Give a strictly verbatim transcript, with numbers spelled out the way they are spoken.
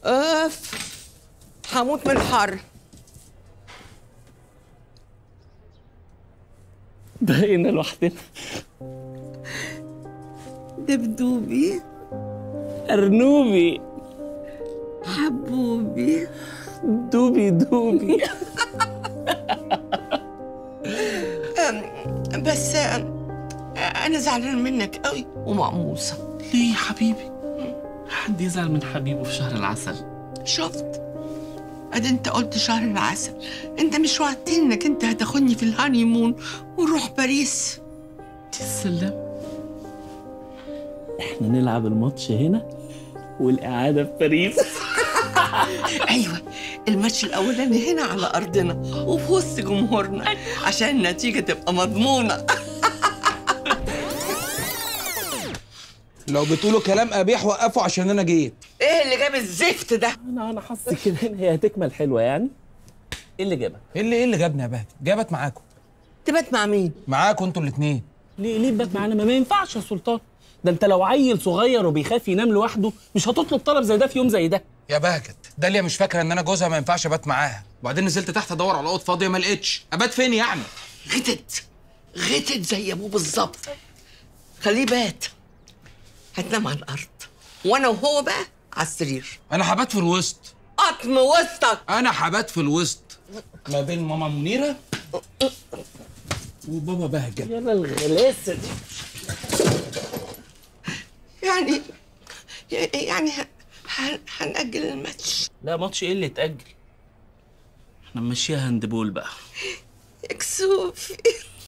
اف هموت من الحر. بقينا لوحدنا. دبدوبي، أرنوبي، حبوبي، دوبي دوبي. بس انا زعلان منك قوي ومقموصه. ليه يا حبيبي؟ حد يزعل من حبيبه في شهر العسل؟ شفت؟ ادي انت قلت شهر العسل، انت مش وعدتني انك انت هتاخدني في الهانيمون ونروح باريس؟ السلام. احنا نلعب الماتش هنا والإعادة في باريس. ايوه، الماتش الاولاني هنا على ارضنا وفي وسط جمهورنا عشان النتيجه تبقى مضمونه. لو بتقولوا كلام قبيح وقفوا عشان انا جيت. ايه اللي جاب الزفت ده؟ انا انا حاسس كده ان هي هتكمل حلوه يعني. ايه اللي جابك؟ ايه اللي ايه اللي جابني يا بهجت؟ جابت معاكم. تبات مع مين؟ معاكم انتوا الاثنين. ليه ليه تبات معانا؟ ما, ما ينفعش يا سلطان. ده انت لو عيل صغير وبيخاف ينام لوحده مش هتطلب طلب زي ده في يوم زي ده. يا بهجت، داليا مش فاكره ان انا جوزها ما ينفعش ابات معاها، وبعدين نزلت تحت ادور على اوض فاضيه ما لقيتش، ابات فين يعني؟ غتت غتت زي ابوه بالظبط. خليه بات، هتنام على الارض وانا وهو بقى على السرير. انا هبات في الوسط. قطم وسطك. انا هبات في الوسط ما بين ماما منيره وبابا بهجت. يلا الغلاسه دي. يعني يعني ه- هنأجل الماتش. لا ماتش ايه اللي اتأجل؟ احنا نمشيها هاندبول بقى. يكسوفي.